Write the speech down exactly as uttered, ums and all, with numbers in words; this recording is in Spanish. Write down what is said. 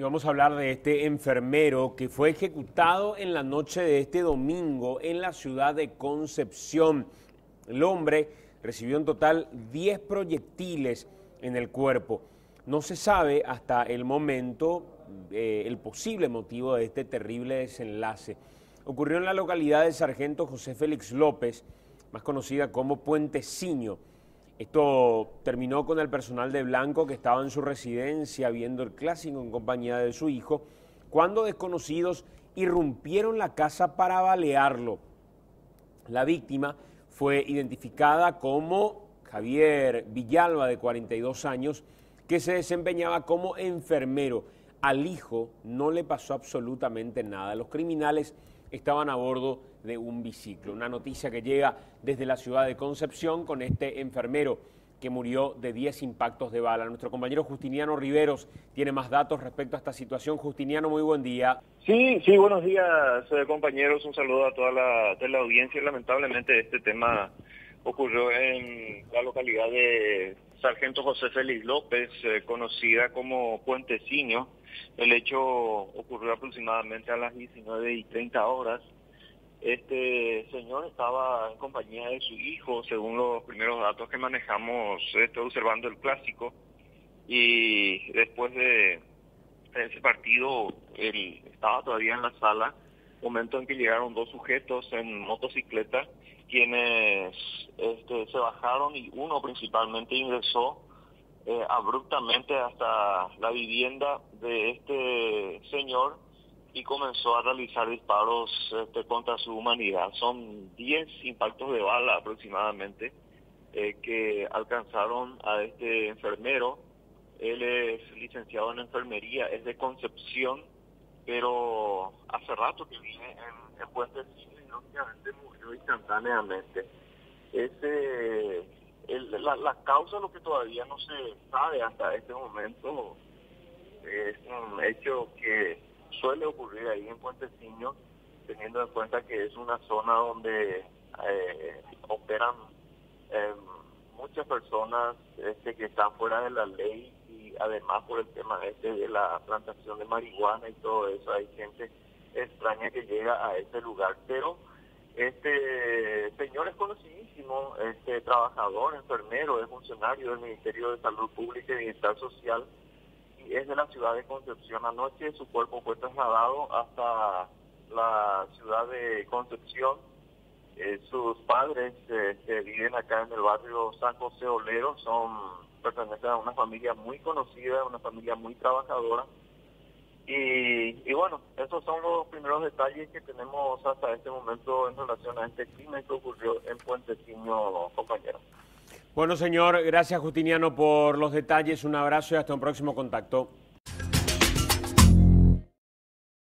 vamos a hablar de este enfermero que fue ejecutado en la noche de este domingo en la ciudad de Concepción. El hombre recibió en total diez proyectiles en el cuerpo. No se sabe hasta el momento eh, el posible motivo de este terrible desenlace. Ocurrió en la localidad del Sargento José Félix López, más conocida como Puenteciño. Esto terminó con el personal de blanco que estaba en su residencia viendo el clásico en compañía de su hijo, cuando desconocidos irrumpieron la casa para balearlo. La víctima fue identificada como Javier Villalba, de cuarenta y dos años, que se desempeñaba como enfermero. Al hijo no le pasó absolutamente nada. Los criminales estaban a bordo de un biciclo. Una noticia que llega desde la ciudad de Concepción con este enfermero que murió de diez impactos de bala. Nuestro compañero Justiniano Riveros tiene más datos respecto a esta situación. Justiniano, muy buen día. Sí, sí, buenos días, eh, compañeros. Un saludo a toda la, de la audiencia. Lamentablemente este tema ocurrió en la localidad de Sargento José Félix López, eh, conocida como Puenteciño. El hecho ocurrió aproximadamente a las diecinueve y treinta horas. Este señor estaba en compañía de su hijo, según los primeros datos que manejamos, estoy observando el clásico, y después de ese partido, él estaba todavía en la sala, momento en que llegaron dos sujetos en motocicleta, quienes este, se bajaron y uno principalmente ingresó eh, abruptamente hasta la vivienda de este señor y comenzó a realizar disparos este, contra su humanidad. Son diez impactos de bala aproximadamente eh, que alcanzaron a este enfermero. Él es licenciado en enfermería, es de Concepción, pero hace rato que vive en, en Puenteciño y obviamente murió instantáneamente. Ese, el, la, la causa, lo que todavía no se sabe hasta este momento, es un hecho que suele ocurrir ahí en Puenteciño, teniendo en cuenta que es una zona donde eh, operan eh, muchas personas este, que están fuera de la ley, y además por el tema este de la plantación de marihuana y todo eso, hay gente extraña que llega a ese lugar. Pero este señor es conocidísimo, este trabajador, enfermero, es funcionario del Ministerio de Salud Pública y Bienestar Social, es de la ciudad de Concepción. Anoche su cuerpo fue trasladado hasta la ciudad de Concepción. Eh, sus padres eh, que viven acá en el barrio San José Olero, son pertenecen a una familia muy conocida, una familia muy trabajadora. Y, y bueno, esos son los primeros detalles que tenemos hasta este momento en relación a este crimen que ocurrió en Puenteciño, compañero. Bueno, señor, gracias, Justiniano, por los detalles. Un abrazo y hasta un próximo contacto.